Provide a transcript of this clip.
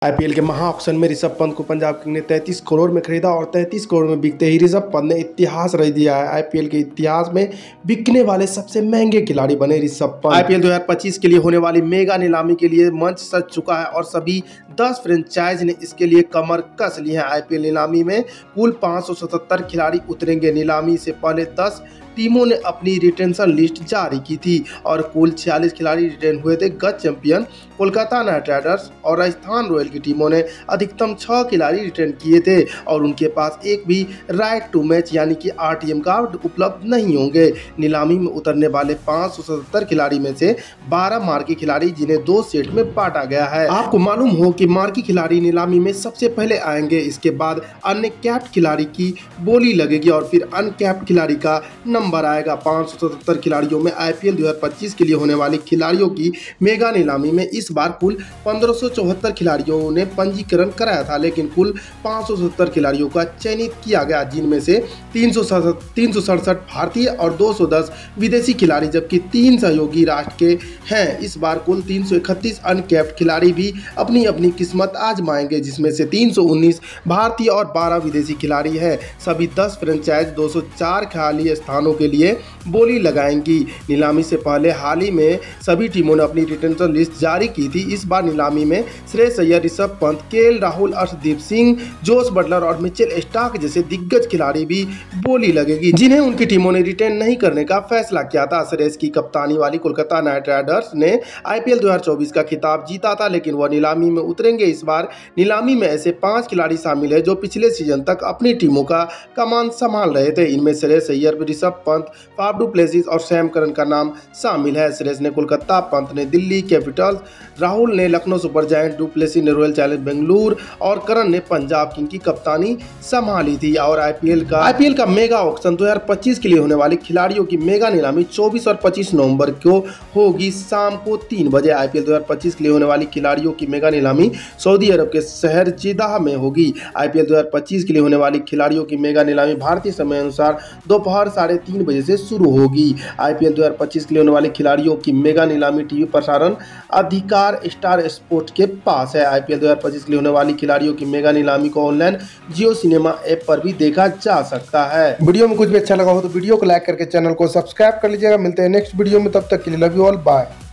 IPL के महा auction में ऋषभ पंत को पंजाब किंग ने 33 करोड़ में खरीदा और 33 करोड़ में बिकते ही ऋषभ पंत ने इतिहास रच दिया है। आईपीएल के इतिहास में बिकने वाले सबसे महंगे खिलाड़ी बने ऋषभ पंत। आईपीएल 2025 के लिए होने वाली मेगा नीलामी के लिए मंच सज चुका है और सभी 10 फ्रेंचाइज ने इसके लिए कमर कस ली है। आईपीएल नीलामी में कुल 577 खिलाड़ी उतरेंगे। नीलामी से पहले 10 टीमों ने अपनी रिटेंशन लिस्ट जारी की थी और कुल 46 खिलाड़ी रिटेन हुए थे। गत चैंपियन कोलकाता नाइट राइडर्स और राजस्थान रॉयल की टीमों ने अधिकतम 6 खिलाड़ी रिटेन किए थे और उनके पास एक भी राइट टू मैच यानी कि आरटीएम कार्ड उपलब्ध नहीं होंगे। नीलामी में उतरने वाले 577 खिलाड़ी में से 12 मार्की खिलाड़ी जिन्हें 2 सेट में बांटा गया है। आपको मालूम हो कि मार्की खिलाड़ी नीलामी में सबसे पहले आएंगे, इसके बाद अन्य कैप्ड खिलाड़ी की बोली लगेगी और फिर अनकैप्ड खिलाड़ी का नंबर आएगा। 577 खिलाड़ियों में आईपीएल 2025 के लिए होने वाली खिलाड़ियों की मेगा नीलामी में इस बार कुल 1574 खिलाड़ियों ने पंजीकरण कराया था, लेकिन कुल 577 खिलाड़ियों का चयनित किया गया, जिनमें से 367 भारतीय और 210 विदेशी खिलाड़ी, जबकि 3 सहयोगी राष्ट्र के हैं। इस बार कुल 331 अनकैप्ड खिलाड़ी भी अपनी अपनी किस्मत आजमाएंगे, जिसमें से 319 भारतीय और 12 विदेशी खिलाड़ी हैं। सभी 10 फ्रेंचाइज 204 खाली स्थानों के लिए बोली लगाएंगी। नीलामी से पहले हाल ही में सभी टीमों ने अपनी रिटेंशन लिस्ट जारी की थी। इस बार नीलामी में Shreyas Iyer, Rishabh Pant, KL Rahul, Arshdeep Singh, Jos Buttler और मिचेल स्टार्क जैसे दिग्गज खिलाड़ी भी बोली लगेगी, जिन्हें उनकी टीमों ने रिटेन नहीं करने का फैसला किया था। श्रेयस की कप्तानी वाली कोलकाता नाइट राइडर्स ने आईपीएल 2024 का खिताब जीता था, लेकिन वह नीलामी में उतरेंगे। इस बार नीलामी में ऐसे 5 खिलाड़ी शामिल है जो पिछले सीजन तक अपनी टीमों का कमान संभाल रहे थे। इनमें Shreyas Iyer, Rishabh Pant, Faf du Plessis और सैम करन का नाम शामिल है। श्रेयस ने कोलकाता, पंत ने दिल्ली कैपिटल्स, राहुल ने Lucknow Super Giant, du Plessis ने रॉयल चैलेंजर्स बेंगलुरु और करन ने पंजाब किंग की कप्तानी संभाली थी। और आईपीएल का मेगा ऑक्शन 2025 के लिए होने वाली खिलाड़ियों की मेगा नीलामी 24 और 25 नवंबर को होगी शाम को 3 बजे। आईपीएल 2025 के लिए होने वाली खिलाड़ियों की मेगा नीलामी सऊदी अरब के शहर जिद्दाह में होगी। आईपीएल 2025 के लिए होने वाली खिलाड़ियों की मेगा नीलामी भारतीय समय अनुसार दोपहर 3:30 बजे से शुरू होगी। आईपीएल 2025 के लिए होने वाली खिलाड़ियों की मेगा नीलामी टीवी प्रसारण अधिकार स्टार स्पोर्ट्स के पास है। आईपीएल 2025 के लिए होने वाली खिलाड़ियों की मेगा नीलामी को ऑनलाइन जियो सिनेमा ऐप पर भी देखा जा सकता है। वीडियो में कुछ भी अच्छा लगा हो तो वीडियो को लाइक करके चैनल को सब्सक्राइब कर लीजिएगा। मिलते हैं नेक्स्ट वीडियो में, तब तक के लिए लव यू ऑल, बाय।